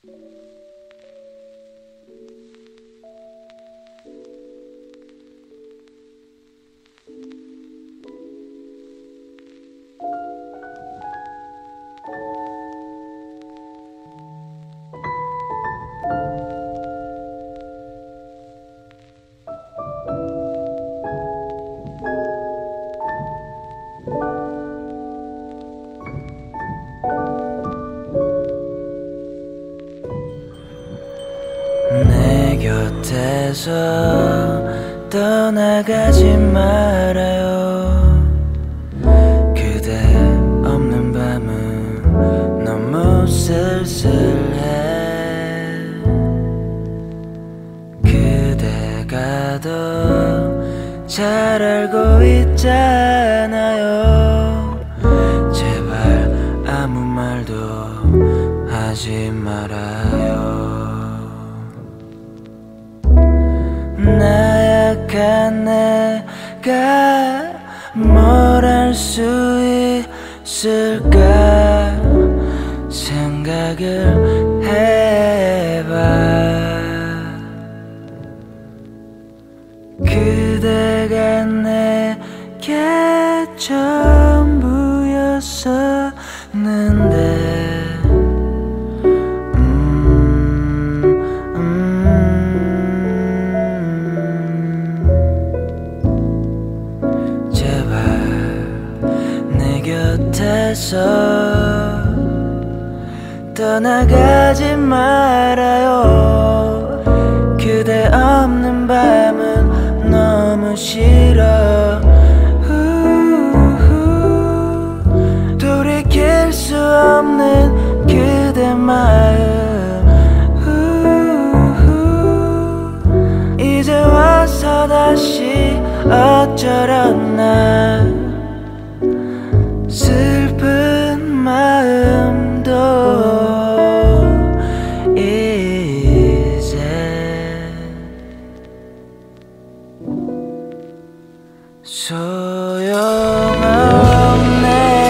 내 곁에서 떠나가지 말아요. 그대 없는 밤은 너무 쓸쓸해. 그대가 더 잘 알고 있잖아요. 제발 아무 말도 하지 말아요. 나약한 내가 뭘 할 수 있을까 생각을 해봐. 그대가 내게 전부였었는데 곁에서 떠나가지 말아요. 그대 없는 밤은 너무 싫어. 돌이킬 수 없는 그대 마음 이제 와서 다시 어쩌려나. 슬픈 마음도 이제 소용없네.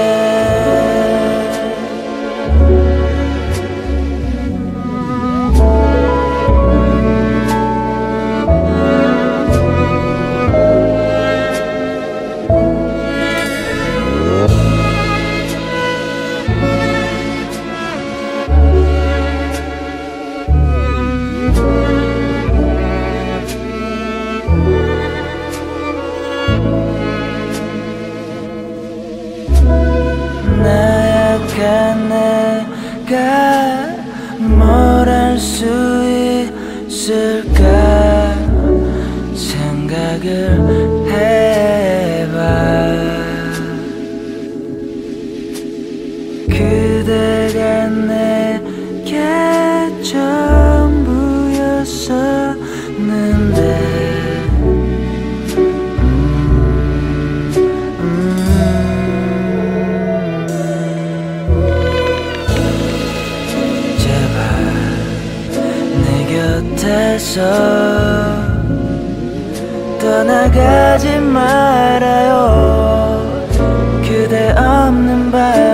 나약한 내가 뭘 할 수 있을까 생각을 해봐. 그대가 내게 전부였었는데 곁에서 떠나가지 말아요. 그대 없는 밤